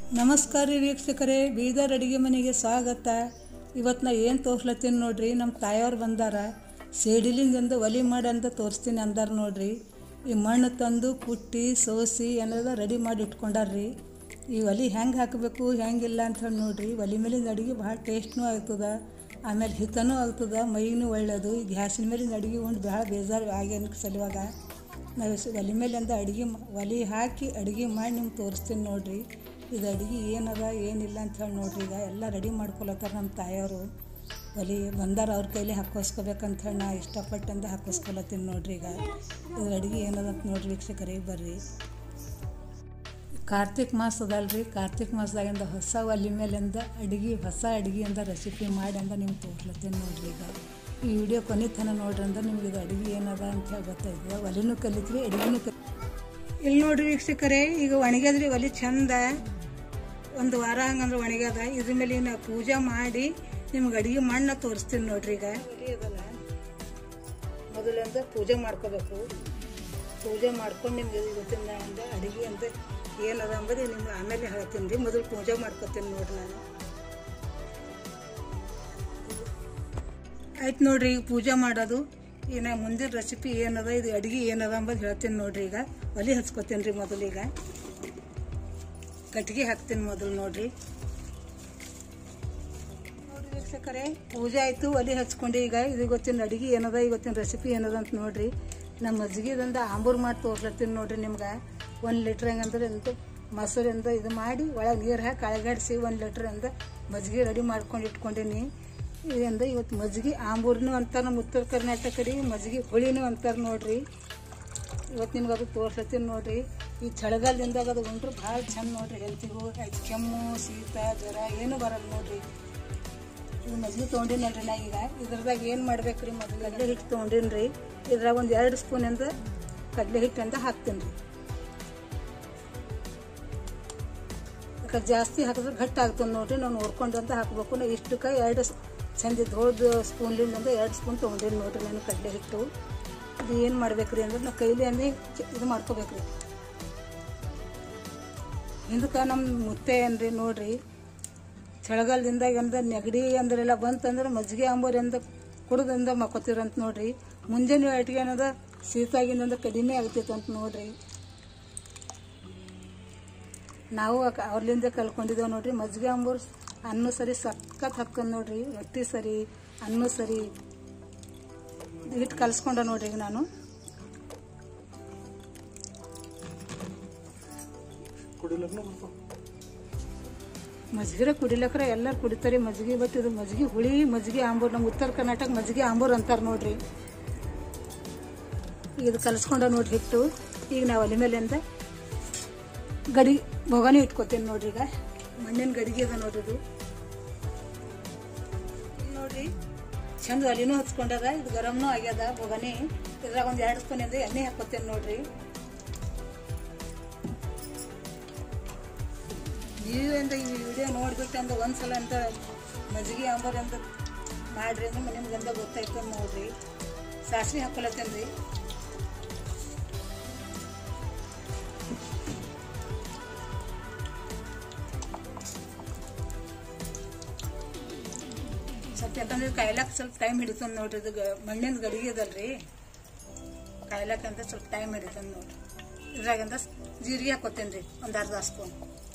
ನಮಸ್ಕಾರ ರೀ ವೀಕ್ಷಕರೇ, ಬೀದರ್ ಅಡುಗೆ ಮನೆಗೆ ಸ್ವಾಗತ. ಇವತ್ತು ನಾ ಏನು ತೋರ್ಸ್ಲತ್ತೀನಿ ನೋಡ್ರಿ. ನಮ್ಮ ತಾಯವ್ರು ಬಂದಾರ, ಸೇಡಿಲಿಂದ ಒಲಿ ಮಾಡಿ ಅಂತ ತೋರಿಸ್ತೀನಿ ಅಂದಾರ ನೋಡ್ರಿ. ಈ ಮಣ್ಣು ತಂದು ಕುಟ್ಟಿ ಸೋಸಿ ಏನೆಲ್ಲ ರೆಡಿ ಮಾಡಿ ಇಟ್ಕೊಂಡಾರ್ರಿ. ಈ ಒಲಿ ಹೆಂಗೆ ಹಾಕಬೇಕು ಹೆಂಗಿಲ್ಲ ಅಂತ ಹೇಳಿ ನೋಡ್ರಿ. ಒಲಿ ಮೇಲಿಂದ ಅಡುಗೆ ಭಾಳ ಟೇಸ್ಟ್ನೂ ಆಗ್ತದೆ, ಆಮೇಲೆ ಹಿತನೂ ಆಗ್ತದೆ, ಮೈನೂ ಒಳ್ಳೆಯದು. ಈ ಗ್ಯಾಸಿನ ಮೇಲಿಂದ ಅಡುಗೆ ಉಂಡು ಭಾಳ ಬೇಜಾರು ಆಗ್ಯಾನ ಸಲುವಾಗ ನಾವು ಒಲಿ ಮೇಲಿಂದ ಒಲಿ ಹಾಕಿ ಅಡುಗೆ ಮಾಡಿ ನಿಮ್ಗೆ ತೋರಿಸ್ತೀನಿ ನೋಡ್ರಿ. ಇದು ಅಡುಗೆ ಏನದ ಏನಿಲ್ಲ ಅಂತ ಹೇಳಿ ನೋಡ್ರಿ. ಈಗ ಎಲ್ಲ ರೆಡಿ ಮಾಡ್ಕೊಳತ್ತಾರ ನಮ್ಮ ತಾಯಿಯವರು. ಒಲಿ ಬಂದಾರ, ಅವ್ರ ಕೈಲಿ ಹಾಕೋಸ್ಕೋಬೇಕಂತ ಹೇಳಿ ನಾ ಇಷ್ಟಪಟ್ಟಂದು ಹಾಕೋಸ್ಕೊಳತ್ತೀನಿ ನೋಡ್ರಿ. ಈಗ ಇದು ಅಡುಗೆ ಏನದ ಅಂತ ನೋಡ್ರಿ ವೀಕ್ಷಕರೇ, ಬರ್ರಿ. ಕಾರ್ತಿಕ್ ಮಾಸ ಅದಲ್ರಿ, ಕಾರ್ತಿಕ್ ಮಾಸದಾಗಿಂದ ಹೊಸ ಒಲಿ ಮೇಲಿಂದ ಹೊಸ ಅಡುಗೆಯಿಂದ ರೆಸಿಪಿ ಮಾಡಿ ಅಂತ ನಿಮ್ಗೆ ತೋರ್ಲತ್ತೀನಿ ನೋಡ್ರಿ. ಈಗ ಈ ವಿಡಿಯೋ ಕೊನೆ ತನಕ ನೋಡ್ರಿ ಅಂದ್ರೆ ನಿಮ್ಗೆ ಇದು ಅಡುಗೆ ಏನದ ಅಂತ ಹೇಳಿ ಗೊತ್ತಾಯ್ತದೆ. ಒಲಿನೂ ಕಲಿತ್ರಿ, ಅಡುಗೆನೂ ಇಲ್ಲಿ ನೋಡ್ರಿ ವೀಕ್ಷಕರೇ. ಈಗ ಒಣಗ್ಯದ್ರಿ ಒಲಿ ಚಂದ, ಒಂದು ವಾರ ಹಂಗಂದ್ರೆ ಒಣಗ್ಯದ. ಇದ್ರ ಮೇಲೆ ನಾ ಪೂಜೆ ಮಾಡಿ ನಿಮ್ಗೆ ಅಡುಗೆ ಮಣ್ಣ ತೋರಿಸ್ತೀನಿ ನೋಡ್ರಿ. ಈಗ ಒಲಿ ಅದಲ್ಲ, ಮೊದಲಿಂದ ಪೂಜೆ ಮಾಡ್ಕೋಬೇಕು. ಪೂಜೆ ಮಾಡ್ಕೊಂಡು ನಿಮ್ಗೆ ಇವತ್ತಿನ ಅಡುಗೆ ಅಂತ ಏನದ ಅಂಬುದು ನಿಮ್ಗೆ ಆಮೇಲೆ ಹೇಳ್ತೀನಿ ರೀ. ಮೊದಲು ಪೂಜೆ ಮಾಡ್ಕೊತೀನಿ ನೋಡ್ರಿ ನಾನು. ಆಯ್ತು ನೋಡ್ರಿ, ಈಗ ಪೂಜೆ ಮಾಡೋದು. ಈಗ ನಾ ಮುಂದಿನ ರೆಸಿಪಿ ಏನದ, ಇದು ಅಡುಗೆ ಏನದ ಅಂಬದು ಹೇಳ್ತೀನಿ ನೋಡ್ರಿ. ಈಗ ಒಲಿ ಹಚ್ಕೋತೀನಿ ರೀ ಮೊದಲು. ಈಗ ಕಟ್ಟಿಗೆ ಹಾಕ್ತೀನಿ ಮೊದಲು ನೋಡ್ರಿ. ನೋಡ್ರಿ ವೀಕ್ಷಕರೇ, ಪೂಜೆ ಆಯಿತು, ಒಲಿ ಹಚ್ಕೊಂಡು ಈಗ ಇದು ಗೊತ್ತಿನ ಅಡುಗೆ ಏನದ, ಇವತ್ತಿನ ರೆಸಿಪಿ ಏನದ ಅಂತ ನೋಡ್ರಿ. ನಮ್ಮ ಮಜ್ಜಿಗೆದಿಂದ ಆಂಬೂರು ಮಾಡಿ ತೋರ್ಸ್ಲತ್ತೀನಿ ನೋಡ್ರಿ ನಿಮ್ಗೆ. 1 ಲೀಟ್ರ್ ಹೆಂಗಂದ್ರೆ ಮೊಸರಿಂದ ಇದು ಮಾಡಿ ಒಳಗೆ ನೀರು ಹಾಕಿ ಅಳಗಾಡಿಸಿ 1 ಲೀಟ್ರಿಂದ ಮಜ್ಜಿಗೆ ರೆಡಿ ಮಾಡ್ಕೊಂಡು ಇಟ್ಕೊಂಡೀನಿ. ಇದರಿಂದ ಇವತ್ತು ಮಜ್ಜಿಗೆ ಆಂಬೂರ್ನು ಅಂತಾರೆ ನಮ್ಮ ಉತ್ತರ ಕರ್ನಾಟಕ ರೀ, ಮಜ್ಜಿಗೆ ಹುಳಿನೂ ಅಂತಾರೆ ನೋಡ್ರಿ. ಇವತ್ತು ನಿಮ್ಗೆ ಅದು ತೋರ್ಸ್ಲತ್ತೀನಿ ನೋಡ್ರಿ. ಈ ಚಳಿಗಾಲದಿಂದಾಗ ಅದು ಉಂಡ್ರು ಭಾಳ ಚಂದ ನೋಡ್ರಿ. ಹೆಲ್ತಿಗೂ ಆಯ್ತು, ಕೆಮ್ಮು ಶೀತ ಜ್ವರ ಏನೂ ಬರಲ್ಲ ನೋಡ್ರಿ. ಇದು ಮಜ್ಜಿಗೆ ತೊಗೊಂಡಿನಲ್ರಿ ನಾ. ಈಗ ಇದ್ರದಾಗ ಏನು ಮಾಡ್ಬೇಕ್ರಿ, ಮೊದಲು ಕಡಲೆ ಹಿಟ್ಟು ತೊಗೊಂಡಿನಿ ರೀ. ಇದ್ರಾಗ ಒಂದು 2 ಸ್ಪೂನಿಂದ ಕಡಲೆ ಹಿಟ್ಟಂತ ಹಾಕ್ತೀನಿ ರೀ. ಜಾಸ್ತಿ ಹಾಕಿದ್ರೆ ಗಟ್ಟಿ ಆಗ್ತದೆ ನೋಡ್ರಿ. ನಾವು ನೋಡ್ಕೊಂಡು ಅಂತ ಹಾಕಬೇಕು. ನಾ ಇಷ್ಟಕ್ಕೆ 2 ಚಂದ ದೊಡ್ಡ ಸ್ಪೂನ್ಲಿಂದ 2 ಸ್ಪೂನ್ ತೊಗೊಂಡಿನಿ ನೋಡ್ರಿ ನಾನು ಕಡಲೆ ಹಿಟ್ಟು. ಇದು ಏನು ಮಾಡ್ಬೇಕ್ರಿ ಅಂದ್ರೆ ನಾವು ಕೈಲಿ ಅಂದ್ರೆ ಇದು ಮಾಡ್ಕೋಬೇಕ್ರಿ. ಹಿಂದಕ್ಕೆ ನಮ್ಮ ಮುತ್ತೆ ಏನ್ರಿ ನೋಡ್ರಿ, ಚಳಿಗಾಲದಿಂದ ಅಂದ್ರೆ ನೆಗಡಿ ಅಂದ್ರೆಲ್ಲ ಬಂತಂದ್ರೆ ಮಜ್ಜಿಗೆ ಆಂಬೂರಿಂದ ಕುಡ್ದಿಂದ ಮಕ್ಕೋತಿರಂತ ನೋಡ್ರಿ. ಮುಂಜಾನೆ ಅಟ್ಟಿಗೆ ಏನದ ಶೀತಾಗಿಂದ ಕಡಿಮೆ ಆಗ್ತೈತೆ ಅಂತ ನೋಡ್ರಿ. ನಾವು ಅವ್ರಲಿಂದ ಕಲ್ಕೊಂಡಿದ್ದೇವೆ ನೋಡ್ರಿ. ಮಜ್ಜಿಗೆ ಆಂಬೂರು ಅನ್ನ ಸರಿ ಸಖತ್ ಹಾಕ್ಕೊಂಡು ನೋಡ್ರಿ. ರೊಟ್ಟಿ ಸರಿ, ಅನ್ನ ಸರಿ ಹಿಟ್ಟು ಕಲ್ಸ್ಕೊಂಡ ನೋಡ್ರಿ. ಈಗ ನಾನು ಮಜ್ಜಿಗೆ ಕುಡಿಲಕ್ರ ಎಲ್ಲರೂ ಕುಡಿತಾರೆ ಮಜ್ಜಿಗೆ. ಬಟ್ ಇದು ಮಜ್ಜಿಗೆ ಹುಳಿ, ಮಜ್ಜಿಗೆ ಆಂಬೂರು. ನಮ್ಮ ಉತ್ತರ ಕರ್ನಾಟಕ ಮಜ್ಜಿಗೆ ಆಂಬೂರು ಅಂತಾರೆ ನೋಡ್ರಿ. ಇದು ಕಲ್ಸ್ಕೊಂಡ ನೋಡ್ರಿ ಹಿಟ್ಟು. ಈಗ ನಾವು ಒಲೆ ಮೇಲಿಂದ ಬೊಗನಿ ಇಟ್ಕೋತೀನಿ ನೋಡ್ರಿ. ಈಗ ಮಣ್ಣಿನ ಗಡಿಗೆ ಅದ ನೋಡ್ರಿ. ಇದು ನೋಡ್ರಿ ಚಂದ ಒಲಿನೂ ಹಚ್ಕೊಂಡದ, ಇದು ಗರಮ್ನೂ ಆಗ್ಯದ ಬೊಗನಿ. ಇದ್ರಾಗ ಒಂದು 2 ಸ್ಪೂನಿಂದ ಎಣ್ಣೆ ಹಾಕೋತೀನಿ ನೋಡ್ರಿ. ನೀವಿಂದ ಈ ವಿಡಿಯೋ ನೋಡ್ಬಿಟ್ಟು ಅಂದ ಒಂದ್ಸಲ ಅಂತ ಮಜ್ಜಿಗೆ ಆಂಬೂರು ಅಂತ ಮಾಡ್ರಿ ಅಂದ್ರೆ ನಿಮ್ಗಂದ ಗೊತ್ತಾಯ್ತು ನೋಡ್ರಿ. ಸಾಸಿವೆ ಹಾಕೊಳತ್ತೇನೆ ರೀ. ಸ್ವಲ್ಪ ಯಾಕಂದ್ರೆ ಕಾಯ್ಲಾಕ ಸ್ವಲ್ಪ ಟೈಮ್ ಹಿಡಿತಂದ ನೋಡ್ರಿ. ಇದು ಮಣ್ಣಿನ ಗಡಿಗೆ ಅದಲ್ರಿ, ಕಾಯ್ಲಾಕಂತ ಸ್ವಲ್ಪ ಟೈಮ್ ಹಿಡಿತಂದ ನೋಡ್ರಿ. ಇದ್ರಾಗಂತ ಜೀರಿಗೆ ಹಾಕೋತೇನೆ ರೀ, ಒಂದು 1/2 ಸ್ಪೂನ್.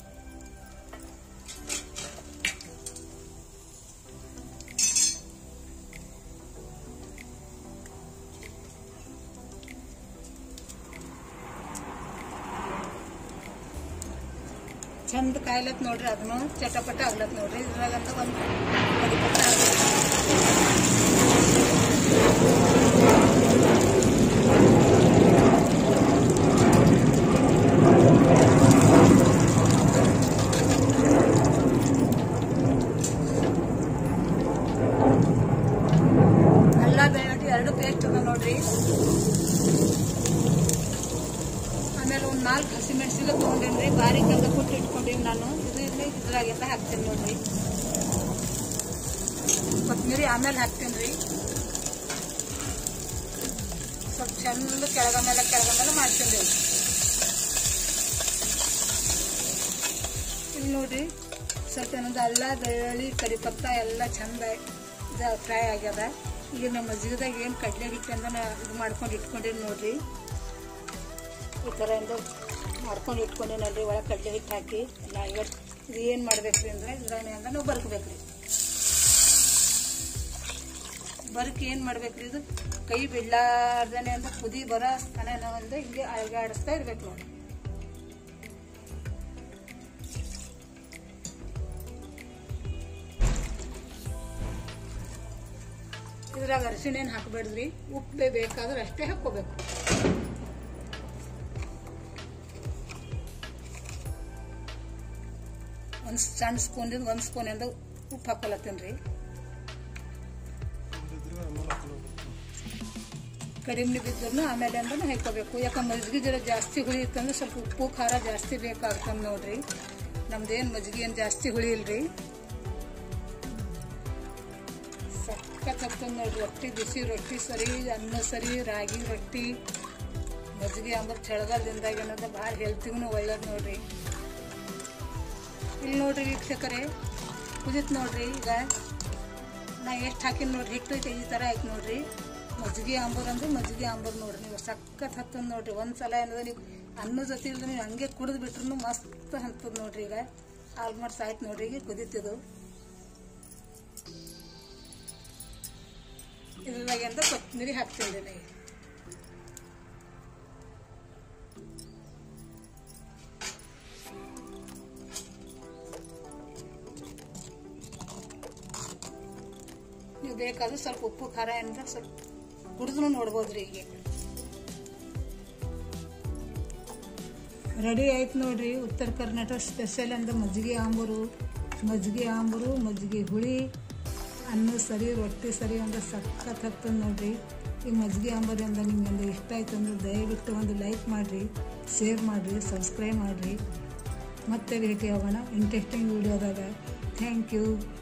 ಚಂದ ಕಾಯ್ಲತ್ ನೋಡ್ರಿ, ಅದನ್ನು ಚಟಪಟ ಆಗ್ಲತ್ ನೋಡ್ರಿ. ಇದ್ರಾಗಂತ ಒಂದು ಅಲ್ಲ ಬೆಳ್ಳುಳ್ಳಿ 2 ಪೇಸ್ಟ್ ಅದ ನೋಡ್ರಿ. ಆಮೇಲೆ ಒಂದು 4 ಹಸಿಮೆಣಸಿಗೆ ತೊಗೊಂಡೇನ್ರಿ, ಬಾರಿಕೆಲ್ಲ ಕುಟ್ಟಿ ಇಟ್ಕೊಂಡೀನಿ ನಾನು. ಇದು ಇದ್ರಾಗೆಲ್ಲ ಹಾಕ್ತೀನಿ ನೋಡ್ರಿ. ಕೊತ್ತಂಬರಿ ಆಮೇಲೆ ಹಾಕ್ತೀನಿ ರೀ. ಸ್ವಲ್ಪ ಚಂದ ಕೆಳಗ ಮೇಲೆ ಮಾಡ್ತೀನಿ ರೀ. ಇಲ್ಲಿ ನೋಡ್ರಿ ಸ್ವಲ್ಪ ಏನಂದ್ರೆ ಅಲ್ಲ ಬೆಳ್ಳುಳ್ಳಿ ಕರಿಪತ್ತ ಎಲ್ಲ ಚಂದ ಫ್ರೈ ಆಗ್ಯದ. ಈಗ ನಮ್ಮ ಮಜ್ಜಿಗೆದಾಗ ಏನು ಕಡಲೆ ಹಿಟ್ಟಂದ ಇದು ಮಾಡ್ಕೊಂಡು ಇಟ್ಕೊಂಡಿರಿ ನೋಡ್ರಿ. ಈ ಥರ ಎಂದು ಮಾಡ್ಕೊಂಡು ಇಟ್ಕೊಂಡಿನಲ್ಲಿ ಒಳಗೆ ಕಡಲೆ ಹಿಟ್ಟು ಹಾಕಿ ಎಲ್ಲ ಇವತ್ತು ಇದು ಏನು ಮಾಡ್ಬೇಕ್ರಿ ಅಂದ್ರೆ ಇದ್ರಾಗ ನಾವು ಬರ್ಕಬೇಕ್ರಿ. ಬರ್ಕ್ ಏನು ಮಾಡ್ಬೇಕ್ರಿ, ಇದು ಕೈ ಬಿಡ್ಲಾರ್ದೇನೆ ಅಂತ ಕುದಿ ಬರೋ ತನ ನಾವಂದ್ರೆ ಹಿಂಗೆ ಅಳಗಾಡಿಸ್ತಾ ಇರ್ಬೇಕು ನೋಡಿ. ಇದ್ರಾಗ ಅರಿಶಿಣ ಏನು ಹಾಕಬೇಡ್ರಿ, ಉಪ್ಪು ಬೇಕಾದ್ರೆ ಅಷ್ಟೇ ಹಾಕೋಬೇಕು. ಒಂದು ಸಣ್ಣ ಸ್ಪೂನಿಂದ 1 ಸ್ಪೂನಿಂದ ಉಪ್ಪು ಹಾಕೊಳತ್ತೀನಿ ರೀ. ಕಡಿಮೆ ಬಿದ್ದರೂ ಆಮೇಲೆ ಅಂದ್ರೆ ಹಾಕೋಬೇಕು. ಯಾಕಂದ್ರೆ ಮಜ್ಜಿಗೆ ಜರ ಜಾಸ್ತಿ ಹುಳಿ ಇತ್ತಂದ್ರೆ ಸ್ವಲ್ಪ ಉಪ್ಪು ಖಾರ ಜಾಸ್ತಿ ಬೇಕಾಗ್ತದೆ ನೋಡ್ರಿ. ನಮ್ದೇನು ಮಜ್ಜಿಗೆ ಏನು ಜಾಸ್ತಿ ಹುಳಿ ಇಲ್ರಿ. ಸಖತ್ ಆಗ್ತದೆ ನೋಡ್ರಿ. ರೊಟ್ಟಿ ಬಿಸಿ ರೊಟ್ಟಿ ಸರಿ, ಅನ್ನ ಸರಿ, ರಾಗಿ ರೊಟ್ಟಿ, ಮಜ್ಜಿಗೆ ಅಂದ್ರೆ ಚಳಿಗಾಲದಿಂದಾಗ ಏನಂದ್ರೆ ಭಾಳ ಹೆಲ್ತಿಗೂ ಒಳ್ಳೇದು ನೋಡ್ರಿ. ಇಲ್ಲಿ ನೋಡ್ರಿ ವೀಕ್ಷಕರೇ ಕುದಿತ್ ನೋಡ್ರಿ. ಈಗ ನಾ ಎಷ್ಟು ಹಾಕಿನ ನೋಡ್ರಿ, ಹಿಟ್ಟು ಈ ಥರ ಆಯ್ತು ನೋಡ್ರಿ. ಮಜ್ಜಿಗೆ ಆಂಬೂರು ಅಂದ್ರೆ ಮಜ್ಜಿಗೆ ಆಂಬೂರು ನೋಡ್ರಿ. ನೀವು ಸಖತ್ ಹತ್ತದ ನೋಡ್ರಿ. ಒಂದ್ಸಲ ಏನದ ನೀವು ಅನ್ನ ಜೊತೆ ಇಲ್ದ ನೀವು ಹಂಗೆ ಕುಡಿದು ಬಿಟ್ರು ಮಸ್ತ್ ಹತ್ತದ ನೋಡ್ರಿ. ಈಗ ಆಲ್ಮೋಸ್ಟ್ ಆಯ್ತು ನೋಡ್ರಿ. ಈಗ ಕುದಿತಿದ್ದು ಇದ್ರಾಗ ಅಂತ ಕೊತ್ತಂಬರಿ ಹಾಕ್ತೀನಿ ರೀ. ನೀವು ಬೇಕಾದ್ರೆ ಸ್ವಲ್ಪ ಉಪ್ಪು ಖಾರ ಏನಾರ ಸ್ವಲ್ಪ ಕುಡಿದ್ರು ನೋಡ್ಬೋದ್ರಿ. ಈಗ ರೆಡಿ ಆಯ್ತು ನೋಡ್ರಿ. ಉತ್ತರ ಕರ್ನಾಟಕ ಸ್ಪೆಷಲ್ ಅಂದ್ರೆ ಮಜ್ಜಿಗೆ ಆಂಬೂರು, ಮಜ್ಜಿಗೆ ಹುಳಿ, ಅನ್ನ ಸರಿ, ರೊಟ್ಟಿ ಸರಿ ಅಂದ್ರೆ ಸಖತ್ ಹತ್ತದ ನೋಡ್ರಿ. ಈ ಮಜ್ಜಿಗೆ ಆಂಬೂರು ಅಂದ್ರೆ ನಿಮ್ಗೆ ಇಷ್ಟ ಆಯ್ತು ಅಂದ್ರೆ ದಯವಿಟ್ಟು ಒಂದು ಲೈಕ್ ಮಾಡಿರಿ, ಶೇರ್ ಮಾಡಿರಿ, ಸಬ್ಸ್ಕ್ರೈಬ್ ಮಾಡಿರಿ. ಮತ್ತೆ ಭೇಟಿ ಆಗೋಣ ಇಂಟ್ರೆಸ್ಟಿಂಗ್ ವಿಡಿಯೋದಾಗ. Thank you.